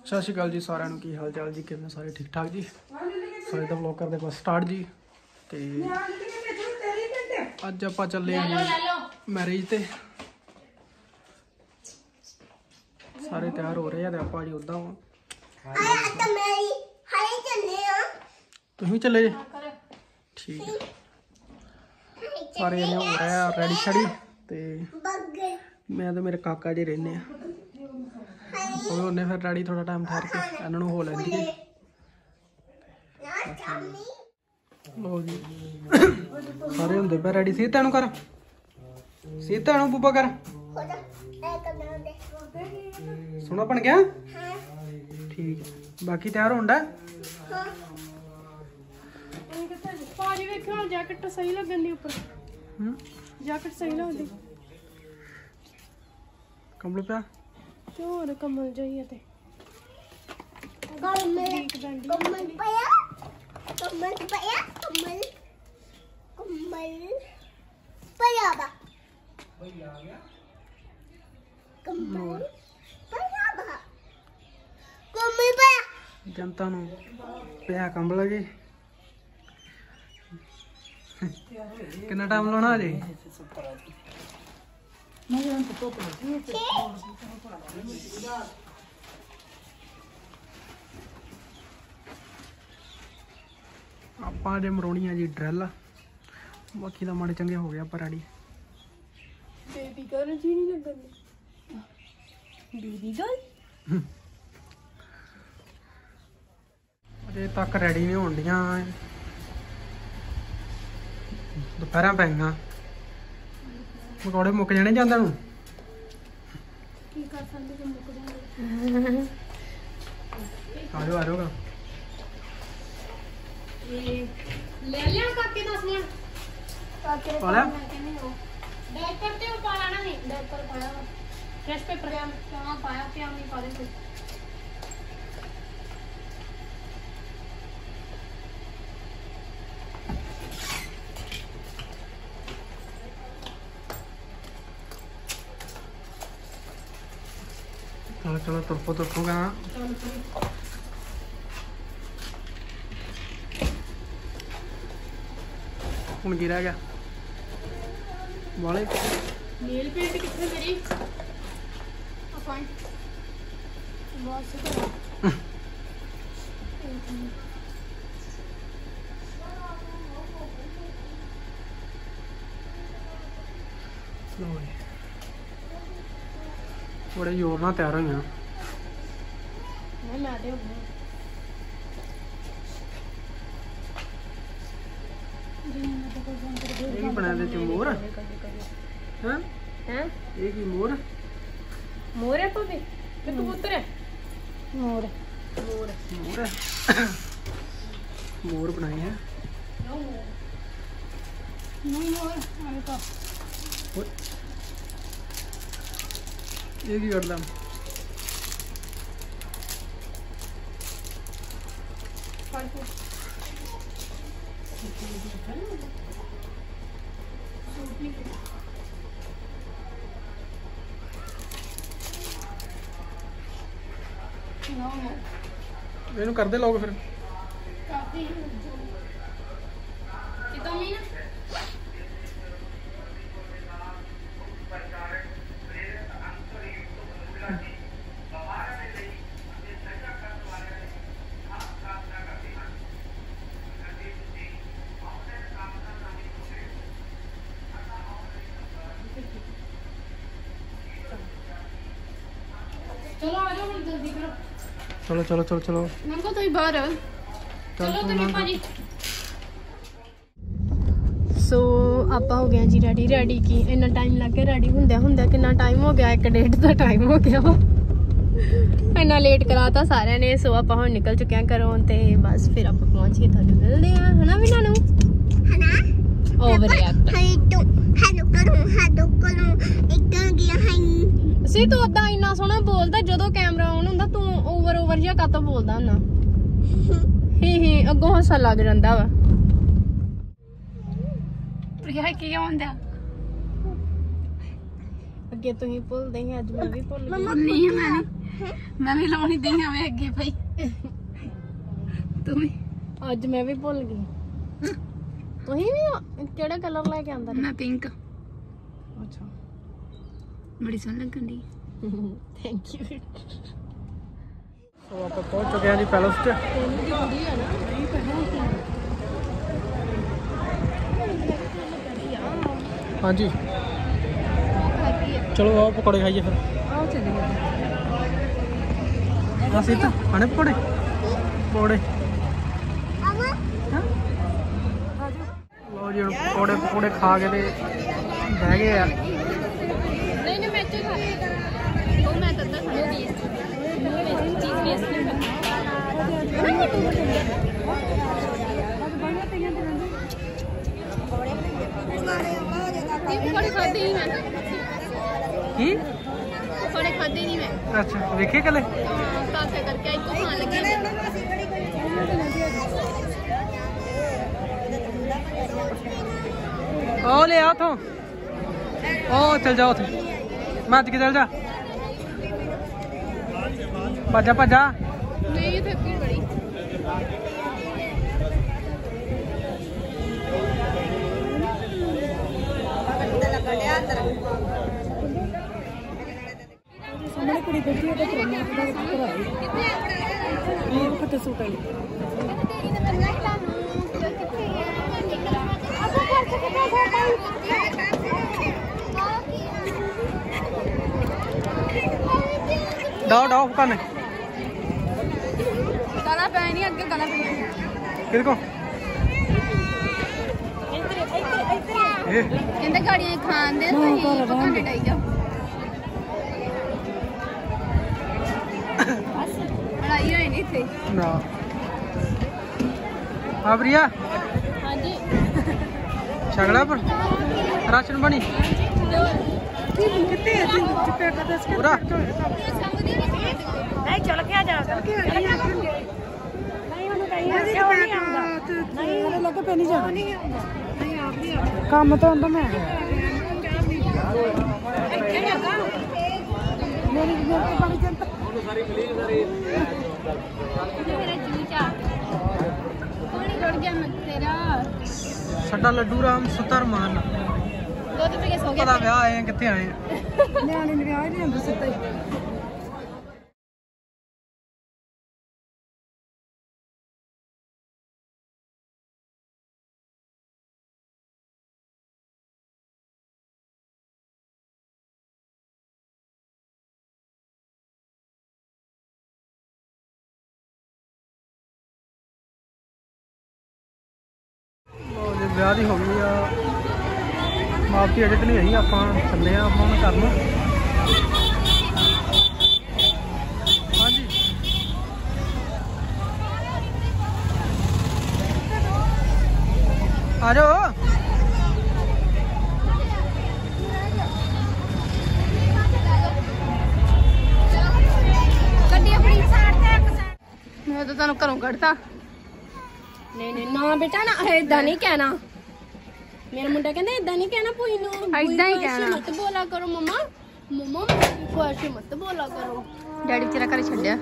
ਸਤਿ ਸ਼੍ਰੀ ਅਕਾਲ ਜੀ ਸਾਰਿਆਂ ਨੂੰ, ਕੀ ਹਾਲ ਚਾਲ ਜੀ, ਕਿਵੇਂ ਸਾਰੇ ਠੀਕ ਠਾਕ ਜੀ। ਸਾਰੇ ਦਾ ਵਲੌਗ ਕਰਦੇ ਬਸ ਸਟਾਰਟ ਜੀ। ਤੇ ਅੱਜ ਆਪਾਂ ਚੱਲੇ ਆਂ ਜੀ ਮੈਰਿਜ ਤੇ, ਸਾਰੇ ਤਿਆਰ ਹੋ ਰਹੇ ਆ ਤੇ ਆਪਾਂ ਜੀ ਉਦਾਂ ਵਾ। ਤੁਸੀਂ ਵੀ ਚੱਲੇ ਜੀ? ਠੀਕ ਹੈ, ਸਾਰੇ ਜਣੇ ਹੋ ਰਹੇ ਆ ਰੈਡੀ ਸ਼ੈਡੀ। ਤੇ ਮੈਂ ਤੇ ਮੇਰੇ ਕਾਕਾ ਜੀ ਰਹਿੰਦੇ ਆ, ਉਹਨੇ ਫਿਰ ਰੈਡੀ ਥੋੜਾ ਟਾਈਮ ਠਹਿਰ ਕੇ ਇਹਨਾਂ ਨੂੰ ਹੋ ਲੈਂਦੀ ਹੈ। ਲੋ ਜੀ ਸਾਰੇ ਹੁੰਦੇ ਪਏ ਰੈਡੀ। ਸੀ ਤੈਨੂੰ ਕਰ, ਸੀ ਤੈਨੂੰ ਬੂਬਾ ਕਰ, ਸੋਹਣਾ ਬਣ ਗਿਆ। ਠੀਕ ਹੈ, ਬਾਕੀ ਤਿਆਰ ਹੋਣ ਦਾ। ਭਾਜੀ ਵੇਖੋ ਜੈਕਟ ਸਹੀ ਲੱਗਣ ਦੀ ਉੱਪਰ, ਜੈਕਟ ਸਹੀ ਲੱਗਦੀ। ਕੰਬਲ ਪਿਆ ਹੋਰ ਕਮਲ ਜਾਈਏ ਤੇ ਜਨਤਾ ਨੂੰ ਪਿਆ ਕੰਬਲ ਜੀ। ਕਿੰਨਾ ਟਾਈਮ ਲਾਉਣਾ ਅਜੇ? ਆਪਾਂ ਜੇ ਮਰੋਣੀਆਂ ਜੀ ਡਰੈਲ, ਬਾਕੀ ਦਾ ਮਾੜੇ ਚੰਗੇ ਹੋ ਗਿਆ ਆਪਾਂ ਰੈਡੀ। ਬੇਬੀ ਗਰਲ ਜੀ ਨਹੀਂ ਲੱਗਣ, ਬੇਬੀ ਗਰਲ ਅਜੇ ਤੱਕ ਰੈਡੀ ਨਹੀਂ ਹੋਣ ਡੀਆਂ, ਦੁਪਹਿਰਾਂ ਪੈ ਗਈਆਂ, ਪਕੌੜੇ ਮੁੱਕ ਜਾਣੇ ਜਾਂਦੇ ਨੂੰ। ਕੀ ਕਰ ਸਕਦੇ ਜੇ ਮੁੱਕ ਜਾਂਦੇ। ਆ ਜਾਓ ਆ ਜਾਓ। ਲੈ ਲਿਆ ਕਾਕੇ ਦਾ ਸਮਾਨ, ਕਾਕੇ ਪਾ ਲਿਆ? ਡਾਇਪਰ ਤੇ ਉਹ ਪਾਇਆ ਨਾ, ਨਹੀਂ ਡਾਇਪਰ ਪਾਇਆ, ਫਰੈਸ਼ ਪੇਪਰ ਕਿਆ ਪਾਇਆ, ਕਿਆ ਨਹੀਂ ਪਾ ਦੇ। चलो चलो तुरपो तुरपो कहाँ ਹੁਣ ਕੀ ਰਹਿ ਗਿਆ ਵਾਲੇ ਨੀਲ ਪੇਂਟ ਕਿੱਥੇ ਮੇਰੀ ਅਪਾਇੰਟ ਬਸ ਬੜੇ ਜ਼ੋਰ ਨਾਲ ਤਿਆਰ ਹੋਈਆਂ। ਮੈਂ ਦੇ ਇਹ ਕੀ ਬਣਾਇਆ ਤੇ ਮੋਰ? ਹਾਂ ਹੈ ਇਹ ਕੀ ਮੋਰ? ਮੋਰ ਹੈ ਭਾਵੇਂ ਕਿ ਕਬੂਤਰ ਹੈ? ਮੋਰ ਮੋਰ ਮੋਰ ਮੋਰ ਬਣਾਏ ਹੈ। ਨਹੀਂ ਮੋਰ ਆਏ ਤਾਂ ਇਹ ਕੀ ਕਰਦਾ? ਇਹਨੂੰ ਕਰਦੇ ਲੋਕ ਫਿਰ ਕਾਫੀ ਕਿਦਾਂ ਮੀਨਾ चलो आ जाओ हम जल्दी करो। चलो चलो चलो चलो मंगो तो ही बाहर है। चलो तो नहीं पाजी। सो ਆਪਾਂ ਹੋ ਗਏ ਜੀ ਰੈਡੀ ਕੀ ਇੰਨਾ ਟਾਈਮ ਲੱਗ ਗਿਆ ਰੈਡੀ ਹੁੰਦਿਆਂ ਕਿੰਨਾ ਟਾਈਮ ਹੋ ਗਿਆ, 1:30 ਦਾ ਟਾਈਮ ਹੋ ਗਿਆ ਵਾ। ਇੰਨਾ ਲੇਟ ਕਰਾਤਾ ਸਾਰਿਆਂ ਨੇ। ਸੋ ਆਪਾਂ ਹੁਣ ਨਿਕਲ ਚੁੱਕੇ ਹਾਂ ਘਰੋਂ ਤੇ ਬਸ ਫਿਰ ਆਪਾਂ ਪਹੁੰਚ ਕੇ ਤੁਹਾਨੂੰ ਮਿਲਦੇ ਆ, ਹਨਾ ਵੀ ਨਾਨੂ? ਹਨਾ ਓਵਰ ਰਿਐਕਟ ਸੀ ਤੂੰ ਉਦਾਂ ਇੰਨਾ ਸੋਹਣਾ ਬੋਲਦਾ, ਜਦੋਂ ਕੈਮਰਾ ਆਨ ਹੁੰਦਾ ਤੂੰ ਓਵਰ ਜਿਹਾ ਕਾਤੋਂ ਬੋਲਦਾ ਹੁੰਦਾ? ਹੀ ਅੱਗੋਂ ਹੱਸਾ ਲੱਗ ਜਾਂਦਾ ਵਾ। ਪ੍ਰਿਆ ਕੀ ਆਉਂਦਾ ਅੱਗੇ ਤੁਸੀਂ ਭੁੱਲਦੇ ਸੀ, ਅੱਜ ਮੈਂ ਵੀ ਭੁੱਲ ਗਈ। ਨਹੀਂ ਮੈਂ मैं भी लाउनी दी हमें अगे भाई तू भी ਅੱਜ ਮੈਂ ਵੀ ਭੁੱਲ ਗਈ ਤੁਸੀਂ ਵੀ ਕਿਹੜਾ ਕਲਰ ਲੈ ਕੇ ਆਂਦਾ मैं पिंक ਅੱਛਾ बड़ी सोहनी लगन दी ਥੈਂਕ ਯੂ ਸੋ ਆਪਾਂ ਪਹੁੰਚ ਚੁੱਕੇ ਹਾਂ ਜੀ ਪੈਲਸ 'ਚ ਹਾਂਜੀ ਚਲੋ ਆਓ ਪਕੌੜੇ ਖਾਈਏ ਫਿਰ आओ चले गए ਅਸੀਂ ਤਾਂ ਖਾਣੇ ਪਕੌੜੇ ਪਕੌੜੇ ਲੋ ਜੀ ਹੁਣ ਪਕੌੜੇ ਖਾ ਕੇ ਤੇ ਬਹਿ ਗਏ ਆ ਨਹੀਂ ਨਹੀਂ ਮੈਂ ਚੋ ਖਾ ਉਹ ਮੈਂ ਤਾਂ ਦੱਸ ਦਿੰਦੀ ਚੀਜ਼ ਵੇਸਟ ਨਹੀਂ ਪਕੌੜੇ ਖਾਦੇ ਹੀ ਮੈਂ ਕੀ ਪਕੌੜੇ ਖਾਦੇ ਨਹੀਂ ਮੈਂ ਅੱਛਾ ਵੇਖੇ ਕਲੇ ਕਾਸੇ ਕਰਕੇ ਇੱਕ ਖਾਣ ਲੱਗੀ ਉਹ ਲੈ ਆ ਉਥੋਂ ਉਹ ਚਲ ਜਾ ਉਥੇ ਮੱਜ ਕੇ ਚਲ ਜਾ ਭੱਜਾ ਭੱਜਾ ਨਹੀਂ ਇੱਥੇ ਭੀੜ ਬੜੀ सामने कुड़ी बैठी है तो करना और फटे सूट आई डाओ डाओ काने गला पे नहीं अगे गला पे किधर को ए कहते गाड़ियां खान दे पकाने डाई जाओ लड़ाई होई नहीं थे ना हाँ प्रिया हाँ जी छगड़ा पर राशन बनी कितने पूरा नहीं चल के आ जा चल के नहीं ਉਹਨੂੰ ਕਹੀ ਕਿਉਂ ਨਹੀਂ ਆਉਂਦਾ ਨਹੀਂ ਉਹਨੇ ਲੱਗੇ ਪੈ ਨਹੀਂ ਜਾਣਾ ਨਹੀਂ ਆਉਂਦਾ ਨਹੀਂ ਆਪ ਨਹੀਂ ਆਉਂਦਾ ਕੰਮ ਤੋਂ ਆਉਂਦਾ ਮੈਂ ਮੇਰੀ ਬੜੀ ਜਨਤਾ ਮੇਰਾ ਜੂਚਾ ਕੋਣੀ ਰੁੜ ਗਿਆ ਮੈਂ ਤੇਰਾ ਸਾਡਾ ਲੱਡੂ ਰਾਮ ਸੁਤਰ ਮਾਨ ਦੁੱਧ ਪੀ ਕੇ ਸੋ ਗਿਆ ਪਤਾ ਵਿਆਹ ਆਏ ਆ ਕਿੱਥੇ ਆਏ ਆ ਨਿਆਣੇ ਨੇ ਵਿਆਹ ਨਹੀਂ ਹੁੰਦਾ ਸਿੱਧਾ ਹੀ ਉਹ ਵਿਆਹ ਦੀ ਹੋ ਗਈ ਆ ਮਾਪੀ ਅਜੇ ਤਾਂ ਨਹੀਂ ਆਈ ਆਪਾਂ ਚੱਲੇ ਆ ਆਪਾਂ ਹੁਣ ਕਰਨ ਹਾਂਜੀ ਆ ਜਾਓ ਗੱਡੀ ਆਪਣੀ ਸਾਈਡ ਤੇ ਇੱਕ ਸਾਈਡ ਮੈਂ ਤਾਂ ਤੁਹਾਨੂੰ ਘਰੋਂ ਕੱਢਤਾ ਨਹੀਂ ਨਹੀਂ ਨਾ ਬੇਟਾ ਨਾ ਏਦਾਂ ਨਹੀਂ ਕਹਿਣਾ ਮੇਰਾ ਮੁੰਡਾ ਕਹਿੰਦਾ ਏਦਾਂ ਨਹੀਂ ਕਹਿਣਾ ਭੂਈ ਨੂੰ ਏਦਾਂ ਹੀ ਕਹਿਣਾ। ਮਤ ਬੋਲਾ ਕਰੋ ਮਮਾ ਮਮਾ ਕੋਈ ਐਸੇ ਮਤ ਬੋਲਾ ਕਰੋ ਡੈਡੀ ਤੇਰਾ ਘਰੇ ਛੱਡਿਆ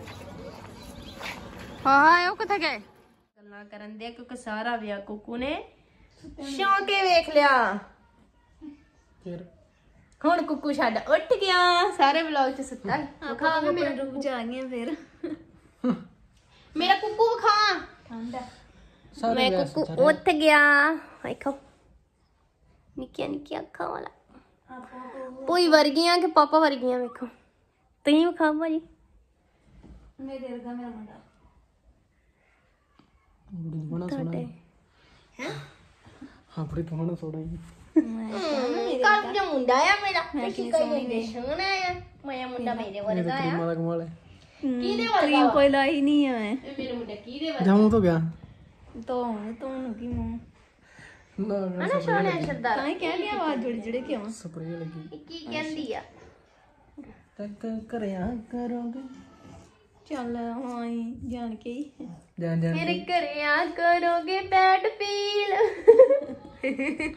ਹਾਂ ਉਹ ਕਿੱਥੇ ਗਏ ਗੱਲਾਂ ਕਰਨ ਦੇ ਕਿਉਂਕਿ ਸਾਰਾ ਵਿਆਹ ਕੁੱਕੂ ਨੇ ਸ਼ੌਂਕੇ ਵੇਖ ਲਿਆ ਫਿਰ ਹੁਣ ਕੁੱਕੂ ਛੱਡ ਉੱਠ ਗਿਆ ਸਾਰੇ ਵਲੌਗ ਚ ਸੁੱਤਾ ਵਿਖਾ ਮੇਰਾ ਰੂਪ ਚ ਆ ਗਈਆਂ ਫਿਰ ਮੇਰਾ ਕੁੱਕੂ ਵਿਖਾ ਠੰਡਾ ਸਾਰੇ ਮੈਂ ਵਿਆਹ ਕੁੱਕੂ ਸੁੱਤਾ ਉੱਠ ਗਿਆ ਵੇਖੋ ਨਿੱਕੀਆਂ ਨਿੱਕੀਆਂ ਅੱਖਾਂ ਵਾਲਾ ਪੂਈ ਵਰਗੀਆਂ ਕਿ ਪਾਪਾ ਵਰਗੀਆਂ ਵੇਖੋ ਤੁਸੀਂ ਵਿਖਾ ਭਾਜੀ ਮੇਰੇ ਵਰਗਾ ਮੇਰਾ ਮੁੰਡਾ ਬੜਾ ਸੋਹਣਾ ਹੈ ਹਾਂ ਬੜੀ ਸੋਹਣਾ ਸੋਹਣਾ ਹੀ ਕੱਲ ਜੋ ਮੁੰਡਾ ਆ ਮੇਰਾ ਕੀ ਕਹਿੰਦੇ ਸੋਹਣਾ ਆ ਮੇਰਾ ਮੁੰਡਾ ਮੇਰੇ ਵਰਗਾ ਆ ਕਰੀਮਾਂ ਦਾ ਕਮਾਲ ਹੈ ਕਿਹਦੇ ਵਰਗਾ ਕੋਈ ਲਾਈ ਨਹੀਂ ਹੈ ਇਹ ਮੇਰੇ ਮੁੰਡਾ ਕਿਹਦੇ ਵਰਗਾ ਜਾਉਂ ਤੋਂ ਗਿਆ ਤੂੰ ਕੀ ਮੂੰਹ ਨਾ ਹਨਾ ਸੋਹਣਾ ਸਰਦਾਰ ਤਾਂ ਹੀ ਕਹਿ ਲਿਆ ਆਵਾਜ਼ ਜੁੜੀ ਜਿਹੜੇ ਕਿਉਂ ਸਪਰੇਅ ਲੱਗੀ ਇਹ ਕੀ ਕਹਿੰਦੀ ਆ ਤੱਕ ਕਰਿਆ ਕਰੋਗੇ ਚੱਲ ਹਾਂ ਜਾਣ ਕੇ ਹੀ ਜਾਨ ਜਾਨ ਮੇਰੇ ਘਰਿਆ ਕਰੋਗੇ ਬੈਡ ਫੀਲ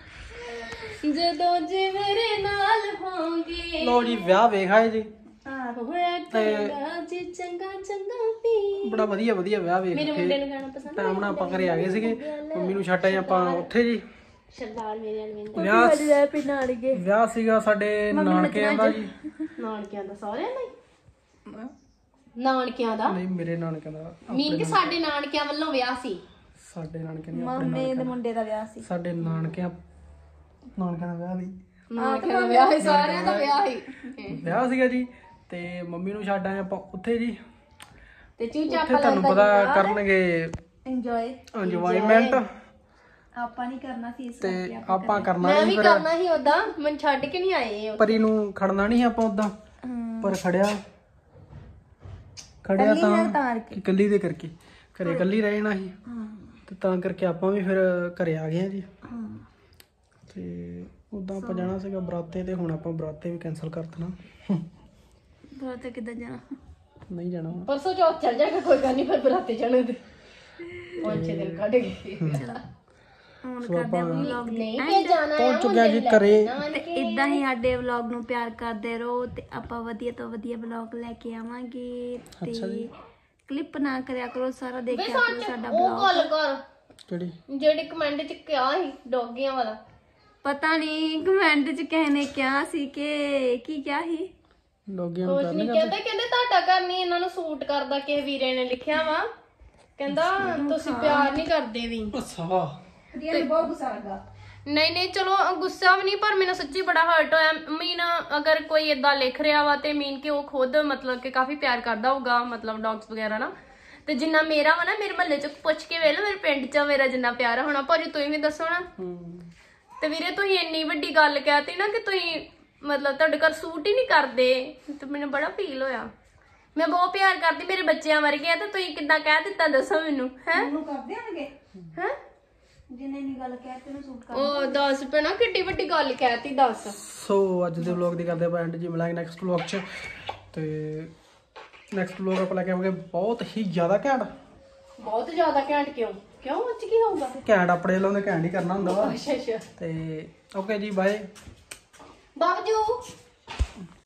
ਜਦੋਂ ਜੇ ਮੇਰੇ ਨਾਲ ਹੋਗੇ ਲੋ ਜੀ ਵਿਆਹ ਵੇਖ ਆਏ ਜੀ ਹੋਇਆ ਕਰੇਗਾ ਜੇ ਚੰਗਾ ਚੰਗਾ ਵੀ। ਬੜਾ ਵਧੀਆ ਵਧੀਆ ਵਿਆਹ ਵੇਖ ਮੇਰੇ ਕੇ ਮੁੰਡੇ ਨੂੰ ਗਾਣਾ ਪਸੰਦ ਟਾਈਮ ਨਾਲ ਆਪਾਂ ਘਰੇ ਆ ਗਏ ਸੀਗੇ। ਮੰਮੀ ਨੂੰ ਛੱਡ ਆਏ ਆਪਾਂ ਉੱਥੇ ਜੀ। ਸਰਦਾਰ ਮੇਰੇ ਅਲਵਿੰਦਰ ਵਿਆਹ ਸੀਗਾ ਸਾਡੇ ਨਾਨਕਿਆਂ ਦਾ ਜੀ। ਨਾਨਕਿਆਂ ਦਾ ਸਾਰਿਆਂ ਦਾ ਹੀ? ਨਾਨਕਿਆਂ ਦਾ ਨਹੀਂ ਮੇਰੇ ਨਾਨਕਿਆਂ ਦਾ। ਮੀਨ ਕਿ ਸਾਡੇ ਨਾਨਕਿਆਂ ਵੱਲੋਂ ਵਿਆਹ ਸੀ? ਸਾਡੇ ਨਾਨਕਿਆਂ ਦੀ ਮਾਮੇ ਦੇ ਮੁੰਡੇ ਦਾ ਵਿਆਹ ਸੀ। ਸਾਡੇ ਨਾਨਕਿਆਂ ਦਾ ਵਿਆਹ ਸੀ। ਨਾਨਕਿਆਂ ਦਾ ਵਿਆਹ ਹੈ, ਸਾਰਿਆਂ ਦਾ ਵਿਆਹ ਹੀ ਵਿਆਹ ਸੀਗਾ ਜੀ। ਤੇ ਮੰਮੀ ਨੂੰ ਛੱਡ ਆਏ ਆਪਾਂ ਉੱਥੇ ਜੀ। ਤੇ ਚੂਚਾ ਉੱਥੇ ਤੁਹਾਨੂੰ ਪਤਾ ਕਰਨਗੇ ਇੰਜੋਇਮੈਂਟ। ਆਪਾਂ ਨਹੀਂ ਕਰਨਾ ਸੀ ਇਸ ਤੇ ਆਪਾਂ ਕਰਨਾ ਮੈਂ ਨਹੀਂ। ਵੀ ਕਰਨਾ ਸੀ ਉਦਾਂ, ਮੈਨੂੰ ਛੱਡ ਕੇ ਨਹੀਂ ਆਏ। ਪਰੀ ਨੂੰ ਖੜਨਾ ਨਹੀਂ ਆਪਾਂ ਉਦਾਂ, ਪਰ ਖੜਿਆ ਤਾਂ ਇਕੱਲੀ ਦੇ ਕਰਕੇ ਘਰੇ ਇਕੱਲੀ ਰਹਿਣਾ ਸੀ। ਤੇ ਤਾਂ ਕਰਕੇ ਆਪਾਂ ਵੀ ਫਿਰ ਘਰੇ ਆ ਗਏ ਆ ਜੀ। ਤੇ ਉਦਾਂ ਆਪਾਂ ਜਾਣਾ ਸੀਗਾ ਬਰਾਤੇ ਤੇ, ਹੁਣ ਆਪਾਂ ਬਰਾਤੇ ਵੀ ਕੈਨਸਲ ਕਰ ਦੇਣਾ। ਬਰਾਤੇ ਕਿੱਦਾਂ ਜਾਣਾ? ਨਹੀਂ ਜਾਣਾ ਹੁਣ। ਪਰਸੋਂ ਚੌਥ ਚੱਲ ਜਾਏਗਾ, ਕੋਈ ਗੱਲ ਨਹੀਂ, ਫਿਰ ਬਰਾਤੇ ਜਾਣਾ ਤੇ 5-6 ਦਿਨ ਕੱਢ ਗਏ। ਹੁਣ ਕਰਦੇ ਆ ਵਲੌਗ ਨਹੀਂ ਕਿ ਜਾਣਾ ਪਹੁੰਚ ਚੁੱਕਿਆ ਜੀ ਘਰੇ। ਤੇ ਇਦਾਂ ਹੀ ਸਾਡੇ ਵਲੌਗ ਨੂੰ ਪਿਆਰ ਕਰਦੇ ਰਹੋ ਤੇ ਆਪਾਂ ਵਧੀਆ ਤੋਂ ਵਧੀਆ ਵਲੌਗ ਲੈ ਕੇ ਆਵਾਂਗੇ। ਤੇ ਕਲਿੱਪ ਨਾ ਕਰਿਆ ਕਰੋ, ਸਾਰਾ ਦੇਖਿਆ ਕਰੋ ਸਾਡਾ ਉਹ ਵਲੌਗ। ਗੱਲ ਕਰ ਜਿਹੜੀ ਕਮੈਂਟ ਚ ਕਿਹਾ ਸੀ ਡੌਗੀਆਂ ਵਾਲਾ। ਪਤਾ ਨਹੀਂ ਕਮੈਂਟ ਚ ਕਿਸੇ ਨੇ ਕਿਹਾ ਸੀ ਕਿ ਕੀ ਕਿਹਾ ਸੀ? ਲੋਗੀਆਂ ਨੂੰ ਕੁਝ ਨਹੀਂ ਕਹਿੰਦੇ ਤੁਹਾਡਾ ਘਰ ਨਹੀਂ ਇਹਨਾਂ ਨੂੰ ਸੂਟ ਕਰਦਾ। ਕਿਸੇ ਵੀਰੇ ਨੇ ਲਿਖਿਆ ਵਾ, ਕਹਿੰਦਾ ਤੁਸੀਂ ਪਿਆਰ ਨਹੀਂ ਕਰਦੇ ਵੀ। ਅੱਛਾ ਬਹੁਤ ਗੁੱਸਾ ਲੱਗਾ। ਨਹੀਂ ਚਲੋ ਗੁੱਸਾ ਵੀ ਨਹੀਂ, ਪਰ ਮੈਨੂੰ ਸੱਚੀ ਬੜਾ ਹਰਟ ਹੋਇਆ। ਮੀਨ ਅਗਰ ਕੋਈ ਏਦਾਂ ਲਿਖ ਰਿਹਾ ਵਾ ਤੇ ਮੀਨ ਕਿ ਉਹ ਖੁਦ ਮਤਲਬ ਕਿ ਕਾਫੀ ਪਿਆਰ ਕਰਦਾ ਹੋਊਗਾ, ਮਤਲਬ ਡੌਗਸ ਵਗੈਰਾ ਨਾ। ਤੇ ਜਿੰਨਾ ਮੇਰਾ ਵਾ ਨਾ, ਮੇਰੇ ਮਹੱਲੇ ਚ ਪੁੱਛ ਕੇ ਵੇਖ ਲਓ ਮੇਰੇ ਪਿੰਡ ਚ ਮੇਰਾ ਜਿੰਨਾ ਪਿਆਰ ਹੋਣਾ। ਭਾਜੀ ਤੁਸੀਂ ਵੀ ਦੱਸੋ ਨਾ। ਤੇ ਵੀਰੇ ਤੁਸੀਂ ਇੰਨੀ ਵੱਡੀ ਗੱਲ ਕਹਿਤੀ ਨਾ ਕਿ ਤੁਸੀਂ ਮਤਲਬ ਤੁਹਾਡੇ ਘਰ ਸੂਟ ਹੀ ਨਹੀਂ ਕਰਦੇ, ਤੇ ਮੈਨੂੰ ਬੜਾ ਫੀਲ ਹੋਇਆ। ਮੈਂ ਬਹੁਤ ਪਿਆਰ ਕਰਦੀ, ਮੇਰੇ ਬੱਚਿਆਂ ਵਰਗੇ ਆ, ਤੇ ਤੁਸੀਂ ਕਿੱਦਾਂ ਕਹਿ ਦਿੱਤਾ ਦੱਸੋ ਮੈਨੂੰ। ਹੈ ਉਹਨੂੰ ਕਰਦੇ ਆਣਗੇ ਹੈ ਜਿੰਨੇ ਨਹੀਂ ਗੱਲ ਕਹਿ ਤੈਨੂੰ ਸੂਟ ਕਰ। ਉਹ ਦੱਸ ਪੈਣਾ ਕਿੱਡੀ ਵੱਡੀ ਗੱਲ ਕਹਿਤੀ ਦੱਸ। ਸੋ ਅੱਜ ਦੇ ਵਲੌਗ ਦੀ ਕਰਦੇ ਆਪਾਂ ਐਂਡ ਜੀ। ਮਿਲਾਂਗੇ ਨੈਕਸਟ ਵਲੌਗ 'ਚ। ਤੇ ਨੈਕਸਟ ਵਲੌਗ ਆਪਾਂ ਲੈ ਕੇ ਆਵਾਂਗੇ ਬਹੁਤ ਹੀ ਜ਼ਿਆਦਾ ਘੈਂਟ। ਬਹੁਤ ਜ਼ਿਆਦਾ ਘੈਂਟ? ਕਿਉਂ ਅੱਜ ਕੀ ਹੋਊਗਾ? ਘੈਂਟ ਆਪਣੇ ਵੱਲੋਂ ਤਾਂ ਘੈਂਟ ਹੀ ਕਰਨਾ ਹੁੰਦਾ ਵਾ। ਅੱਛਾ ਤੇ ਓਕੇ ਜੀ, ਬਾਏ ਬਾਬਜੂ।